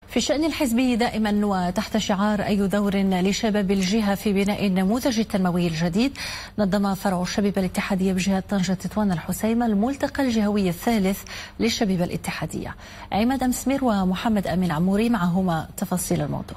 في الشأن الحزبي دائما وتحت شعار أي دور لشباب الجهة في بناء النموذج التنموي الجديد، نظم فرع الشبيبة الاتحادية بجهة طنجة تطوان الحسيمة الملتقى الجهوي الثالث للشبيبة الاتحادية. عماد مسمير ومحمد أمين عموري معهما تفاصيل الموضوع.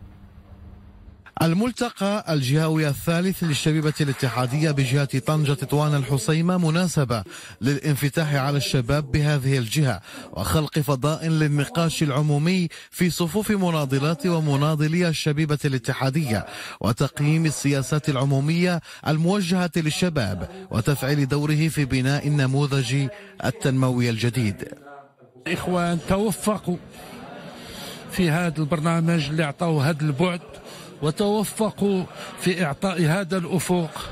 الملتقى الجهوي الثالث للشبيبة الاتحادية بجهة طنجة تطوان الحسيمة مناسبة للانفتاح على الشباب بهذه الجهة وخلق فضاء للنقاش العمومي في صفوف مناضلات ومناضلي الشبيبة الاتحادية وتقييم السياسات العمومية الموجهة للشباب وتفعيل دوره في بناء النموذج التنموي الجديد. إخوان توفقوا في هذا البرنامج اللي أعطوه هذا البعد، وتوفقوا في إعطاء هذا الأفق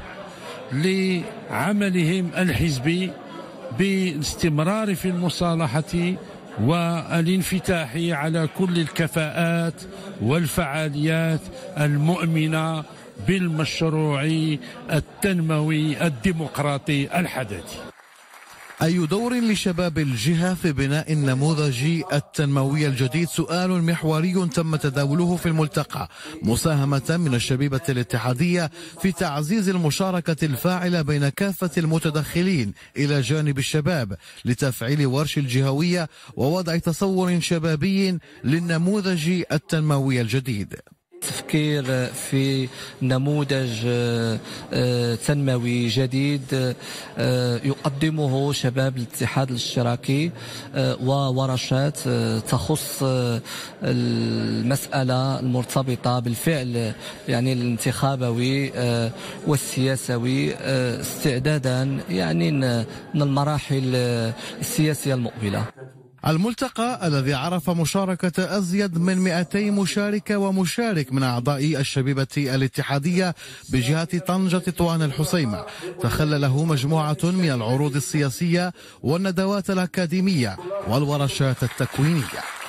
لعملهم الحزبي بالاستمرار في المصالحة والانفتاح على كل الكفاءات والفعاليات المؤمنة بالمشروع التنموي الديمقراطي الحداثي. أي دور لشباب الجهة في بناء النموذج التنموي الجديد سؤال محوري تم تداوله في الملتقى، مساهمة من الشبيبة الاتحادية في تعزيز المشاركة الفاعلة بين كافة المتدخلين إلى جانب الشباب لتفعيل ورش الجهوية ووضع تصور شبابي للنموذج التنموي الجديد. تفكير في نموذج تنموي جديد يقدمه شباب الاتحاد الاشتراكي وورشات تخص المسألة المرتبطة بالفعل يعني الانتخابوي والسياسوي استعدادا يعني من المراحل السياسية المقبلة. الملتقى الذي عرف مشاركة أزيد من 200 مشاركة ومشارك من أعضاء الشبيبة الاتحادية بجهة طنجة تطوان الحسيمة تخلله مجموعة من العروض السياسية والندوات الأكاديمية والورشات التكوينية.